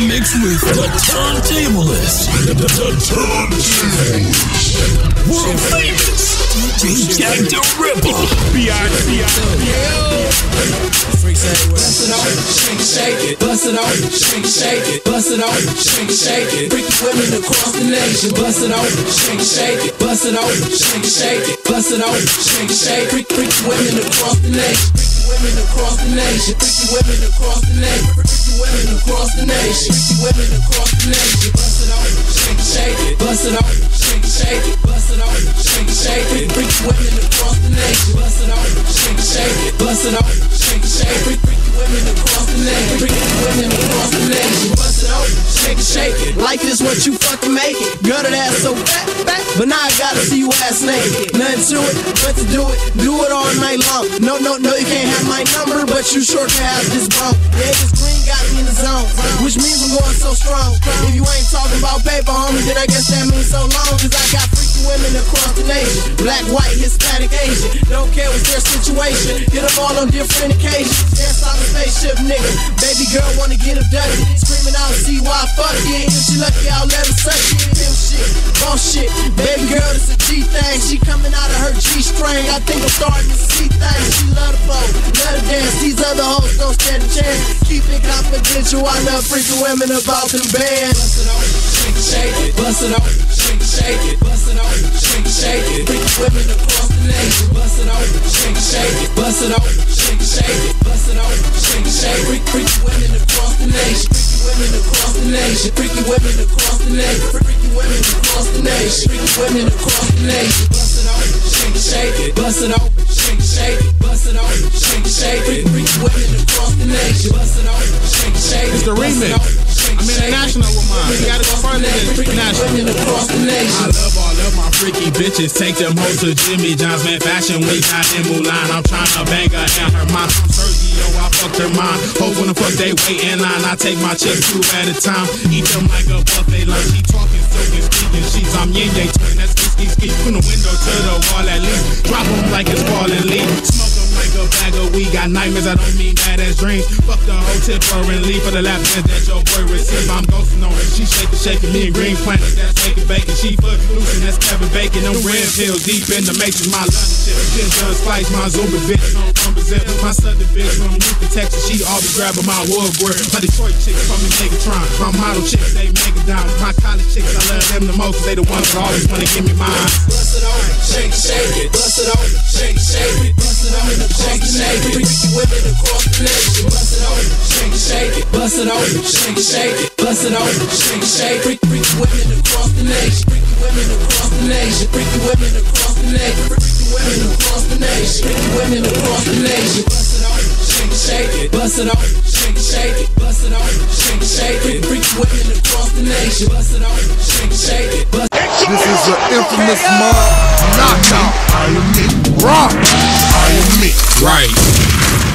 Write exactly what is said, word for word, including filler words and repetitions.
mix with the Turntablist. The Turntablist. World famous D J Jack the Ripper. B I C Bust it off, shake, shake it. Bust it off, shake, shake it. Bust it off, shake, shake it. Freaky women across the nation. Bust it off, shake, shake it. Bust it off, shake, shake it. Bust it off, shake, shake it. Freaky women across the nation. Women across the nation, freaky women across the nation, freaky women across the nation, freaky women across the nation. Bust it off, shake, shake it. Bust it off, shake, shake it. Bust it off, shake, shake it. Freaky women across the nation. Bust it off, shake, shake it. Bust it off, shake, shake it. Freaky women across the nation, freaky women across the nation. Bust it off, shake, shake it. Life is what you fucking make it. Girl, that ass so fat, fat, but now I gotta see you ass naked. Nothing to it, but to do it, do it all night long. No, no, no, you can't have my number, but you sure can have this bump. Yeah, this green got me in the zone, which means I'm going so strong. If you ain't talking about paper, homie, then I guess that means so long. Cause I got freaky women across the nation. Black, white, Hispanic, Asian. Don't care what's their situation. Hit them all on different occasions. Dance on the spaceship, nigga. Baby girl wanna get abducted. Screaming out, see why fuck it. If she lucky, I'll let her suck it. Pimp shit, boss shit. Baby girl, this a G thing. She coming out of her G-string. I think I'm starting to see things. She love the phone, let her dance. These other hoes don't stand a chance. Keep it confidential. I love freaking women about them bands. Bust it off, shake, shake it. Bust it off, shake, shake it. Bust it off, shake, shake it. Freaky women across the nation. Bust it off, shake, shake it. Bust it off, shake, shake it. Bust it off, shake, shake it. Freaky women across the nation. Freaky women across the nation. Freaky women across the nation. Freaky women across the nation. Freaky women across the nation. Bust it off, shake, shake it. Bust it off, shake, shake it. Bust it off, shake, shake it. Freaky women across the nation. Bust it off, shake, shake it. It's the remix. I'm international with mine. You gotta go further than international. I love all of my freaky bitches. Take them hoes to Jimmy John's, man. Fashion week out in Mulan. I'm trying to bang her and her mom. I'm Sergio, I fucked her mom. Hoes wanna fuck, they wait in line. I take my chicks two at a time. Eat them like a buffet lunch. She talking, soaking, speaking sheets. I'm yin yang twin. That's ski ski ski. From the window to the wall at least. Drop them like it's falling leaf. Smoke them like a bag of weed. Got nightmares, I don't mean bad as dreams. Fuck the whole tip her and leave for the lap dance that your boy receive. I'm ghosting on her. She shaking, shaking me and green planet. That's making bacon. She foot loose and that's Kevin Bacon. Them red pills deep in the matrix. My London shit. Shit done spice. My Zumba bitch. No represent. My southern bitch from Houston, Texas. She always grabbing my woodwork. My Detroit chicks from me Megatron. My model chicks, they make it down. My college chicks, I love them the most. They the ones that always wanna give me mine. Bust it off, shake, shake it. Bust it off, shake, shake it. Bust it off, shake, shake it. Freaky women across the nation. Bust it off, shake, shake it. Bust it off, shake, shake it. Bust it off, shake, shake it. Freaky women across the nation. Freaky women across the nation. Freaky women across the nation. Freaky women across the nation. Freaky women across the nation. Bust it off, shake, shake it. Bust it off, shake, shake it. Bust it off, shake, shake it. Freaky women across the nation. Bust it off, shake, shake it. This is the infamous mob knockout. I am me. Rock. I am me. Right.